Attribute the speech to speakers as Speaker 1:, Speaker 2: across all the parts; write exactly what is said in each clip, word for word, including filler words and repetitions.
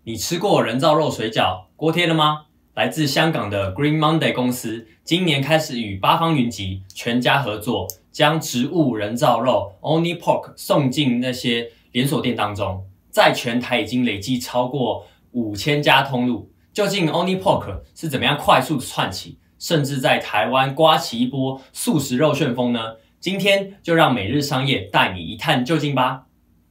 Speaker 1: 你吃过人造肉水饺锅贴了吗？来自香港的 Green Monday 公司今年开始与八方云集全家合作，将植物人造肉 Oni Pork 送进那些连锁店当中，在全台已经累计超过五千家通路。究竟 Oni Pork 是怎么样快速窜起，甚至在台湾刮起一波素食肉旋风呢？今天就让每日商业带你一探究竟吧。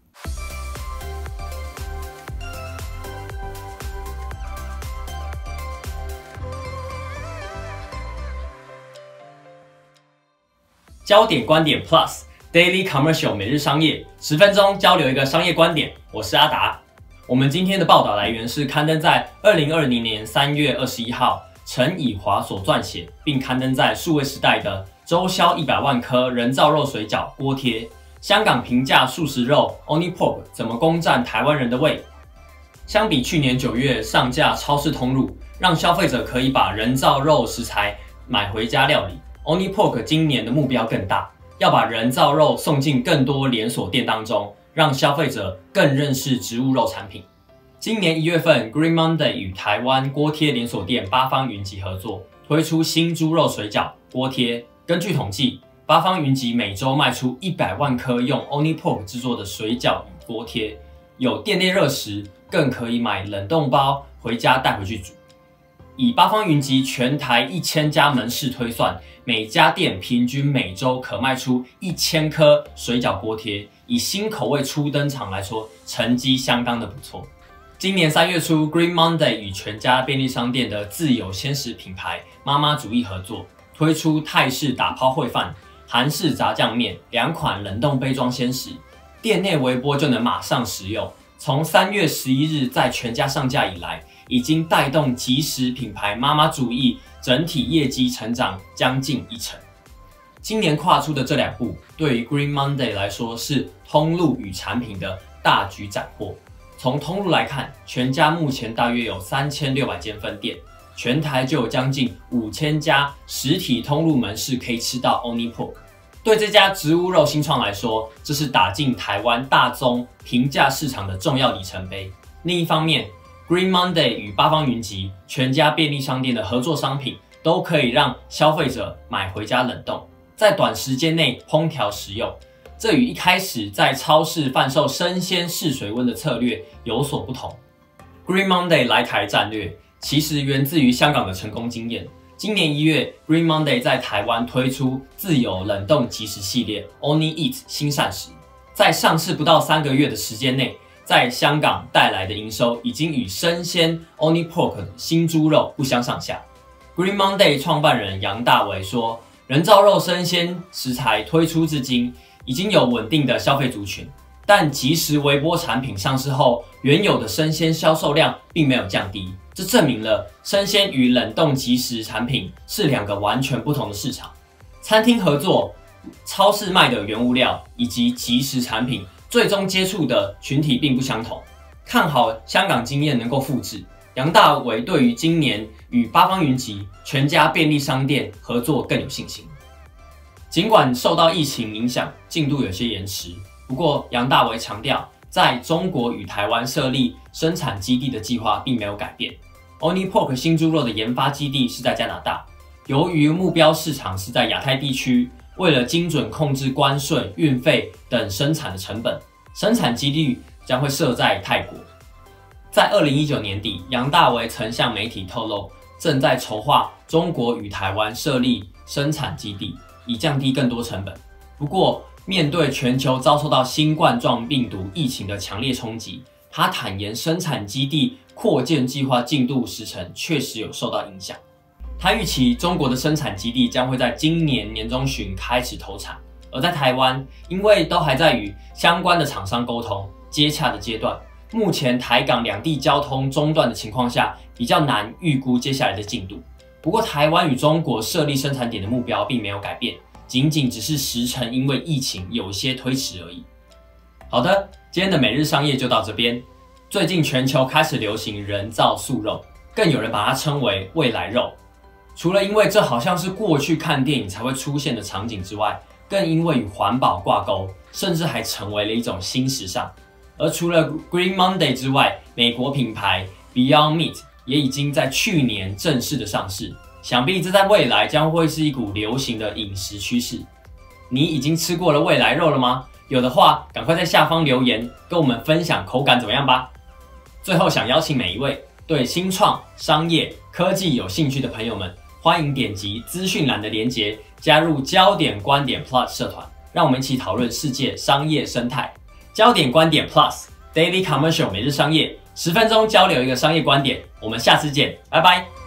Speaker 1: 焦点观点 Plus Daily Commercial 每日商业，十分钟交流一个商业观点。我是阿达。我们今天的报道来源是刊登在二零二零年三月二十一号，陈以华所撰写，并刊登在数位时代的周销一百万颗人造肉水饺锅贴。香港平价素食肉 Oni Pork 怎么攻占台湾人的胃？相比去年九月上架超市通路，让消费者可以把人造肉食材买回家料理。Oni Pork 今年的目标更大，要把人造肉送进更多连锁店当中，让消费者更认识植物肉产品。今年一月份 ，Green Monday 与台湾锅贴连锁店八方云集合作，推出新猪肉水饺锅贴。根据统计，八方云集每周卖出一百万颗用 Oni Pork 制作的水饺与锅贴，有店内热食，更可以买冷冻包回家带回去煮。以八方云集全台一千家门市推算，每家店平均每周可卖出一千颗水饺锅贴。以新口味初登场来说，成绩相当的不错。今年三月初 ，Green Monday 与全家便利商店的自有鲜食品牌妈妈主义合作，推出泰式打抛烩饭、韩式炸酱面两款冷冻杯装鲜食，店内微波就能马上食用。从三月十一日在全家上架以来，已经带动即食品牌妈妈主义整体业绩成长将近一成。今年跨出的这两步，对于 Green Monday 来说是通路与产品的大举斩获。从通路来看，全家目前大约有三千六百间分店，全台就有将近五千家实体通路门市可以吃到 Oni Pork。对这家植物肉新创来说，这是打进台湾大宗平价市场的重要里程碑。另一方面， Green Monday 与八方云集、全家便利商店的合作商品，都可以让消费者买回家冷冻，在短时间内烹调食用。这与一开始在超市贩售生鲜试水温的策略有所不同。Green Monday 来台战略其实源自于香港的成功经验。今年一月 ，Green Monday 在台湾推出自有冷冻即食系列 Oni Eat 新膳食，在上市不到三个月的时间内，在香港带来的营收已经与生鲜 Oni Pork 的新猪肉不相上下。Green Monday 创办人杨大为说，人造肉生鲜食材推出至今，已经有稳定的消费族群，但即食微波产品上市后，原有的生鲜销售量并没有降低，这证明了生鲜与冷冻即食产品是两个完全不同的市场。餐厅合作、超市卖的原物料以及即食产品，最终接触的群体并不相同。看好香港经验能够复制，杨大为对于今年与八方云集、全家便利商店合作更有信心。尽管受到疫情影响，进度有些延迟，不过杨大为强调，在中国与台湾设立生产基地的计划并没有改变。Oni Pork 新猪肉的研发基地是在加拿大，由于目标市场是在亚太地区，为了精准控制关税、运费等生产的成本，生产基地将会设在泰国。在二零一九年底，杨大为曾向媒体透露，正在筹划中国与台湾设立生产基地，以降低更多成本。不过，面对全球遭受到新冠状病毒疫情的强烈冲击，他坦言生产基地扩建计划进度时程确实有受到影响。他预期中国的生产基地将会在今年年中旬开始投产，而在台湾，因为都还在与相关的厂商沟通接洽的阶段，目前台港两地交通中断的情况下，比较难预估接下来的进度。不过，台湾与中国设立生产点的目标并没有改变，仅仅只是时程因为疫情有些推迟而已。好的，今天的每日商业就到这边。最近全球开始流行人造素肉，更有人把它称为未来肉。除了因为这好像是过去看电影才会出现的场景之外，更因为与环保挂钩，甚至还成为了一种新时尚。 而除了 Green Monday 之外，美国品牌 Beyond Meat 也已经在去年正式的上市，想必这在未来将会是一股流行的饮食趋势。你已经吃过了未来肉了吗？有的话，赶快在下方留言跟我们分享口感怎么样吧。最后，想邀请每一位对新创、商业、科技有兴趣的朋友们，欢迎点击资讯栏的连结，加入焦点观点 Plus 社团，让我们一起讨论世界商业生态。焦点观点 Plus Daily Commercial 每日商业，十分钟交流一个商业观点。我们下次见，拜拜。